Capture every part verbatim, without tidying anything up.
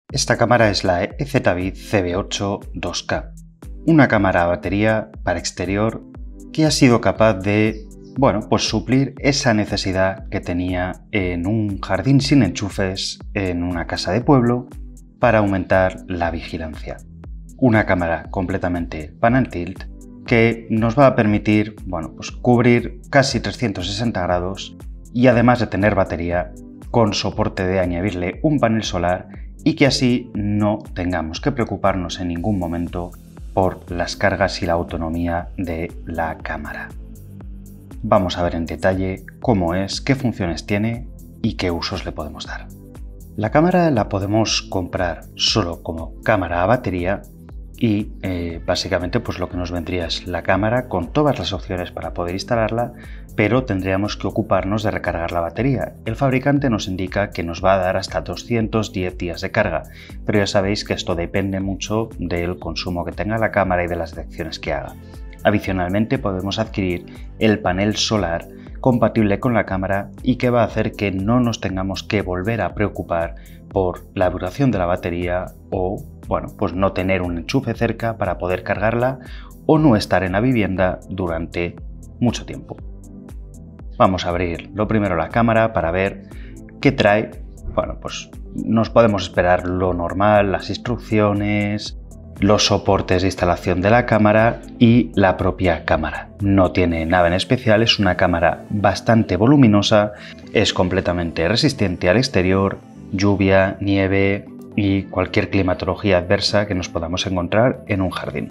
Esta cámara es la Eztabit C B ocho dos K, una cámara a batería para exterior que ha sido capaz de, bueno, pues suplir esa necesidad que tenía en un jardín sin enchufes, en una casa de pueblo, para aumentar la vigilancia. Una cámara completamente pan and tilt que nos va a permitir, bueno, pues cubrir casi trescientos sesenta grados y además de tener batería, con soporte de añadirle un panel solar y que así no tengamos que preocuparnos en ningún momento por las cargas y la autonomía de la cámara. Vamos a ver en detalle cómo es, qué funciones tiene y qué usos le podemos dar. La cámara la podemos comprar solo como cámara a batería y eh, básicamente pues lo que nos vendría es la cámara con todas las opciones para poder instalarla, pero tendríamos que ocuparnos de recargar la batería. El fabricante nos indica que nos va a dar hasta doscientos diez días de carga, pero ya sabéis que esto depende mucho del consumo que tenga la cámara y de las detecciones que haga. Adicionalmente podemos adquirir el panel solar compatible con la cámara y que va a hacer que no nos tengamos que volver a preocupar por la duración de la batería o, bueno, pues no tener un enchufe cerca para poder cargarla o no estar en la vivienda durante mucho tiempo. Vamos a abrir lo primero la cámara para ver qué trae. Bueno, pues nos podemos esperar lo normal, las instrucciones, los soportes de instalación de la cámara y la propia cámara. No tiene nada en especial, es una cámara bastante voluminosa, es completamente resistente al exterior, lluvia, nieve y cualquier climatología adversa que nos podamos encontrar en un jardín.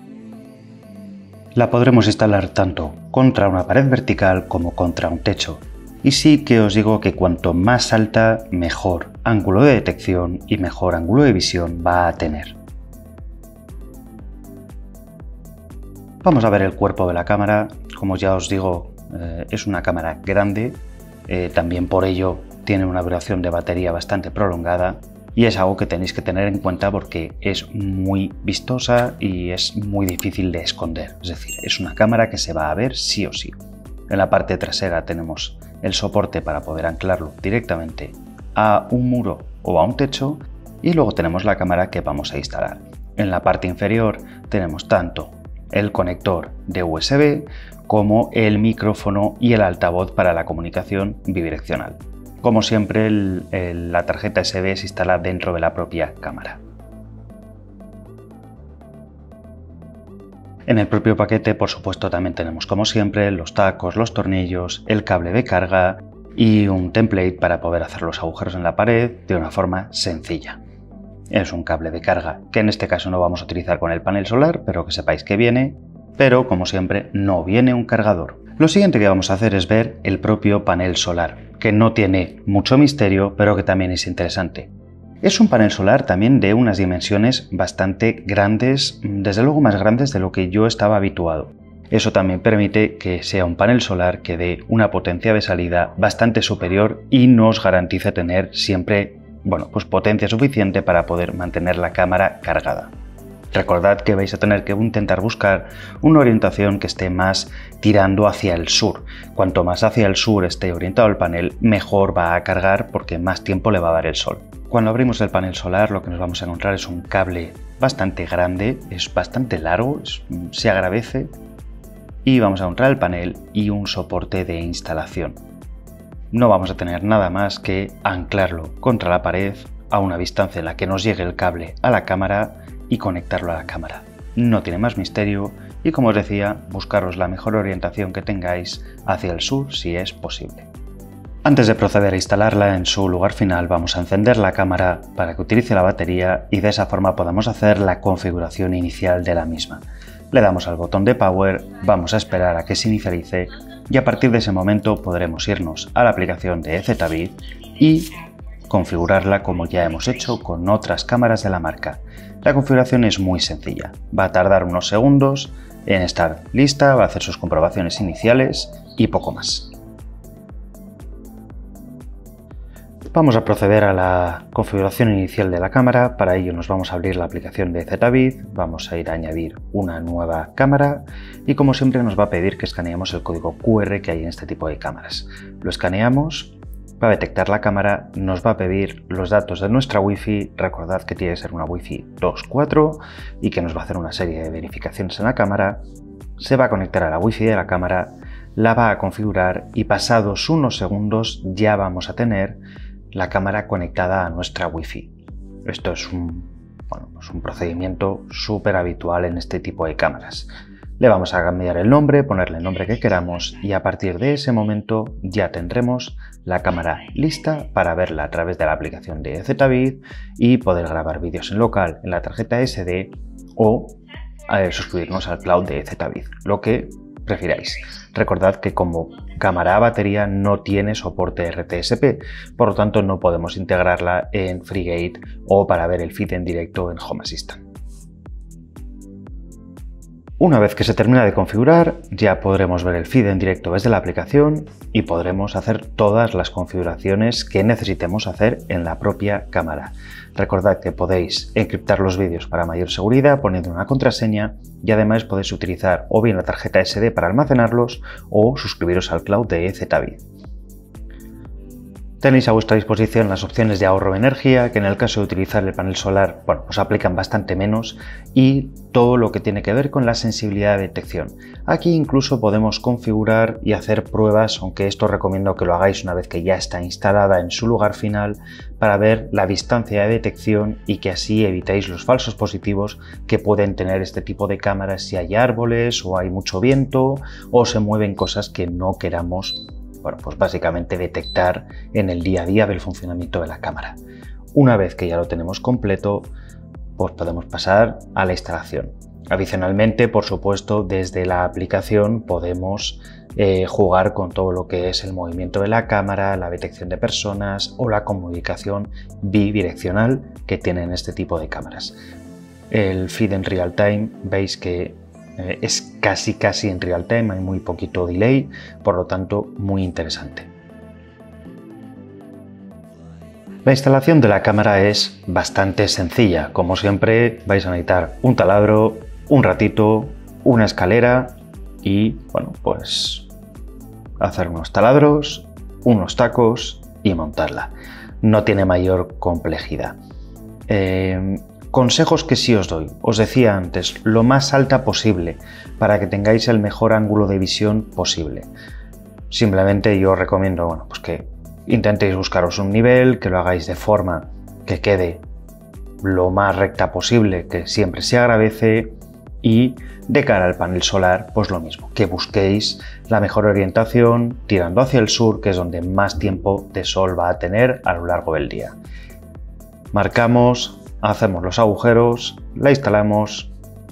La podremos instalar tanto contra una pared vertical como contra un techo. Y sí que os digo que cuanto más alta, mejor ángulo de detección y mejor ángulo de visión va a tener. Vamos a ver el cuerpo de la cámara. Como ya os digo, eh, es una cámara grande, eh, también por ello tiene una duración de batería bastante prolongada y es algo que tenéis que tener en cuenta porque es muy vistosa y es muy difícil de esconder. Es decir, es una cámara que se va a ver sí o sí. En la parte trasera tenemos el soporte para poder anclarlo directamente a un muro o a un techo y luego tenemos la cámara que vamos a instalar. En la parte inferior tenemos tanto el conector de U S B como el micrófono y el altavoz para la comunicación bidireccional. Como siempre, el, el, la tarjeta U S B se instala dentro de la propia cámara. En el propio paquete, por supuesto, también tenemos como siempre los tacos, los tornillos, el cable de carga y un template para poder hacer los agujeros en la pared de una forma sencilla. Es un cable de carga que en este caso no vamos a utilizar con el panel solar, pero que sepáis que viene, pero como siempre no viene un cargador. Lo siguiente que vamos a hacer es ver el propio panel solar, que no tiene mucho misterio, pero que también es interesante. Es un panel solar también de unas dimensiones bastante grandes, desde luego más grandes de lo que yo estaba habituado. Eso también permite que sea un panel solar que dé una potencia de salida bastante superior y nos garantice tener siempre, bueno, pues potencia suficiente para poder mantener la cámara cargada. Recordad que vais a tener que intentar buscar una orientación que esté más tirando hacia el sur. Cuanto más hacia el sur esté orientado el panel, mejor va a cargar porque más tiempo le va a dar el sol. Cuando abrimos el panel solar, lo que nos vamos a encontrar es un cable bastante grande, es bastante largo, es, se agradece, y vamos a encontrar el panel y un soporte de instalación. No vamos a tener nada más que anclarlo contra la pared a una distancia en la que nos llegue el cable a la cámara y conectarlo a la cámara. No tiene más misterio y, como os decía, buscaros la mejor orientación que tengáis hacia el sur si es posible. Antes de proceder a instalarla en su lugar final, vamos a encender la cámara para que utilice la batería y de esa forma podamos hacer la configuración inicial de la misma. Le damos al botón de Power, vamos a esperar a que se inicialice y a partir de ese momento podremos irnos a la aplicación de Eztabit y configurarla como ya hemos hecho con otras cámaras de la marca. La configuración es muy sencilla, va a tardar unos segundos en estar lista, va a hacer sus comprobaciones iniciales y poco más. Vamos a proceder a la configuración inicial de la cámara. Para ello nos vamos a abrir la aplicación de Eztabit, vamos a ir a añadir una nueva cámara y como siempre nos va a pedir que escaneemos el código Q R que hay en este tipo de cámaras. Lo escaneamos va a detectar la cámara, nos va a pedir los datos de nuestra Wi-Fi. Recordad que tiene que ser una Wi-Fi dos punto cuatro y que nos va a hacer una serie de verificaciones en la cámara. Se va a conectar a la Wi-Fi de la cámara, la va a configurar y pasados unos segundos ya vamos a tener la cámara conectada a nuestra Wi-Fi. Esto es un, bueno, pues un procedimiento súper habitual en este tipo de cámaras. Le vamos a cambiar el nombre, ponerle el nombre que queramos y a partir de ese momento ya tendremos la cámara lista para verla a través de la aplicación de ZVid y poder grabar vídeos en local en la tarjeta ese de o eh, suscribirnos al cloud de ZVid, lo que prefiráis. Recordad que como cámara a batería no tiene soporte R T S P, por lo tanto no podemos integrarla en FreeGate o para ver el feed en directo en Home Assistant. Una vez que se termina de configurar, ya podremos ver el feed en directo desde la aplicación y podremos hacer todas las configuraciones que necesitemos hacer en la propia cámara. Recordad que podéis encriptar los vídeos para mayor seguridad poniendo una contraseña y además podéis utilizar o bien la tarjeta ese de para almacenarlos o suscribiros al cloud de ZVid. Tenéis a vuestra disposición las opciones de ahorro de energía, que en el caso de utilizar el panel solar, bueno, os aplican bastante menos, y todo lo que tiene que ver con la sensibilidad de detección. Aquí incluso podemos configurar y hacer pruebas, aunque esto recomiendo que lo hagáis una vez que ya está instalada en su lugar final, para ver la distancia de detección y que así evitéis los falsos positivos que pueden tener este tipo de cámaras si hay árboles o hay mucho viento o se mueven cosas que no queramos. Bueno, pues básicamente detectar en el día a día del funcionamiento de la cámara. Una vez que ya lo tenemos completo, pues podemos pasar a la instalación. Adicionalmente, por supuesto, desde la aplicación podemos eh, jugar con todo lo que es el movimiento de la cámara, la detección de personas o la comunicación bidireccional que tienen este tipo de cámaras. El feed en real time, veis que Eh, es casi casi en real time, hay muy poquito delay, por lo tanto muy interesante. La instalación de la cámara es bastante sencilla. Como siempre vais a necesitar un taladro, un ratito, una escalera y bueno, pues hacer unos taladros, unos tacos y montarla. No tiene mayor complejidad. Eh, Consejos que sí os doy. Os decía antes, lo más alta posible para que tengáis el mejor ángulo de visión posible. Simplemente yo os recomiendo bueno, pues que intentéis buscaros un nivel, que lo hagáis de forma que quede lo más recta posible, que siempre se agradece, y de cara al panel solar, pues lo mismo, que busquéis la mejor orientación tirando hacia el sur, que es donde más tiempo de sol va a tener a lo largo del día. Marcamos, hacemos los agujeros, la instalamos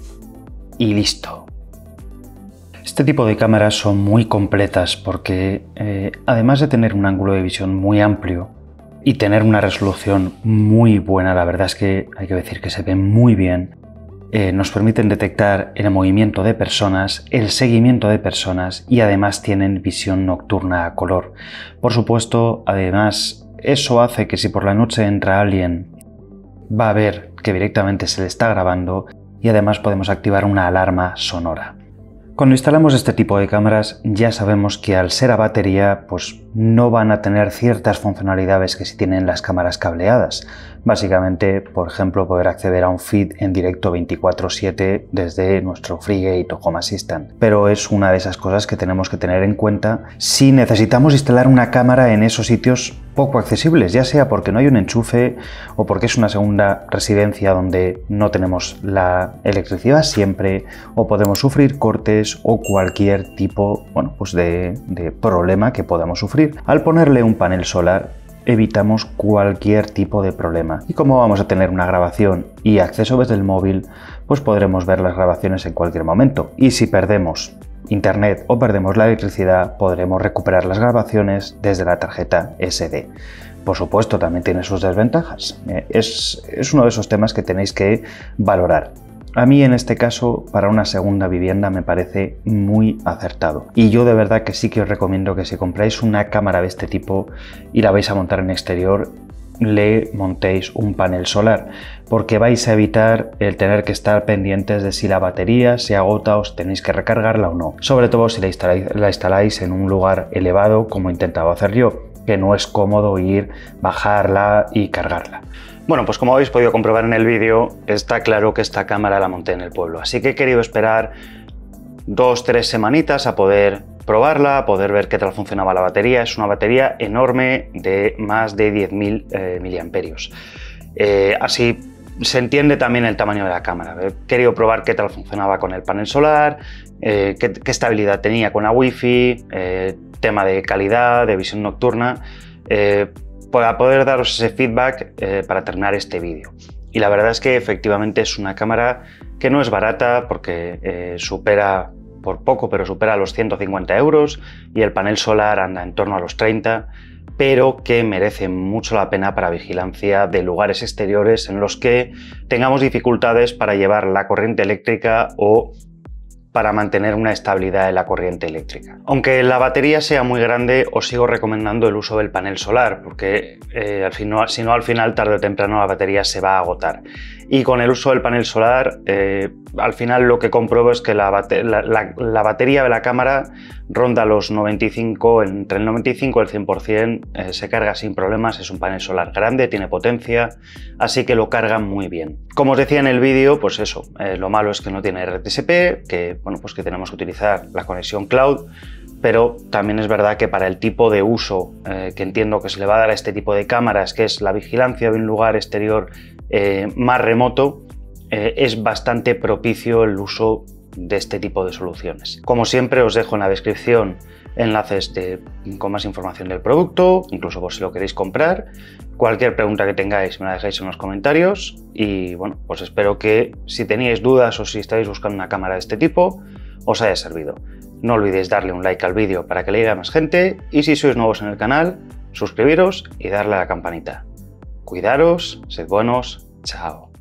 y listo. Este tipo de cámaras son muy completas porque eh, además de tener un ángulo de visión muy amplio y tener una resolución muy buena, la verdad es que hay que decir que se ve muy bien, eh, nos permiten detectar el movimiento de personas, el seguimiento de personas y además tienen visión nocturna a color. Por supuesto, además eso hace que si por la noche entra alguien va a ver que directamente se le está grabando y además podemos activar una alarma sonora. Cuando instalamos este tipo de cámaras ya sabemos que al ser a batería pues no van a tener ciertas funcionalidades que sí tienen las cámaras cableadas. Básicamente, por ejemplo, poder acceder a un feed en directo veinticuatro siete desde nuestro FreeGate o Home Assistant. Pero es una de esas cosas que tenemos que tener en cuenta si necesitamos instalar una cámara en esos sitios poco accesibles, ya sea porque no hay un enchufe o porque es una segunda residencia donde no tenemos la electricidad siempre o podemos sufrir cortes o cualquier tipo bueno, pues de, de problema que podamos sufrir. Al ponerle un panel solar evitamos cualquier tipo de problema y como vamos a tener una grabación y acceso desde el móvil, pues podremos ver las grabaciones en cualquier momento y si perdemos internet o perdemos la electricidad podremos recuperar las grabaciones desde la tarjeta ese de. Por supuesto también tiene sus desventajas, es, es uno de esos temas que tenéis que valorar. A mí en este caso para una segunda vivienda me parece muy acertado y yo de verdad que sí que os recomiendo que si compráis una cámara de este tipo y la vais a montar en exterior le montéis un panel solar porque vais a evitar el tener que estar pendientes de si la batería se agota o si tenéis que recargarla o no, sobre todo si la instaláis, la instaláis en un lugar elevado como he intentado hacer yo. que no es cómodo ir, bajarla y cargarla. Bueno, pues como habéis podido comprobar en el vídeo, está claro que esta cámara la monté en el pueblo, así que he querido esperar dos, tres semanitas a poder probarla, a poder ver qué tal funcionaba la batería. Es una batería enorme de más de diez mil eh, miliamperios. Eh, así se entiende también el tamaño de la cámara. He querido probar qué tal funcionaba con el panel solar, eh, qué, qué estabilidad tenía con la wifi, eh, tema de calidad, de visión nocturna, eh, para poder daros ese feedback eh, para terminar este vídeo. Y la verdad es que efectivamente es una cámara que no es barata porque eh, supera, por poco, pero supera los ciento cincuenta euros y el panel solar anda en torno a los treinta, pero que merece mucho la pena para vigilancia de lugares exteriores en los que tengamos dificultades para llevar la corriente eléctrica o para mantener una estabilidad en la corriente eléctrica. Aunque la batería sea muy grande, os sigo recomendando el uso del panel solar, porque eh, al final, si no, al final, tarde o temprano, la batería se va a agotar. Y con el uso del panel solar, eh, al final lo que compruebo es que la, bate la, la, la batería de la cámara ronda los noventa y cinco, entre el noventa y cinco y el cien por cien, eh, se carga sin problemas. Es un panel solar grande, tiene potencia, así que lo carga muy bien. Como os decía en el vídeo, pues eso, eh, lo malo es que no tiene R T S P, que, bueno, pues que tenemos que utilizar la conexión cloud, pero también es verdad que para el tipo de uso eh, que entiendo que se le va a dar a este tipo de cámaras, que es la vigilancia de un lugar exterior eh, más remoto, eh, es bastante propicio el uso de este tipo de soluciones. Como siempre, os dejo en la descripción enlaces de, con más información del producto, incluso por si lo queréis comprar. Cualquier pregunta que tengáis me la dejáis en los comentarios y bueno, pues espero que si teníais dudas o si estáis buscando una cámara de este tipo, os haya servido. No olvidéis darle un like al vídeo para que le llegue a más gente y si sois nuevos en el canal, suscribiros y darle a la campanita. Cuidaros, sed buenos, chao.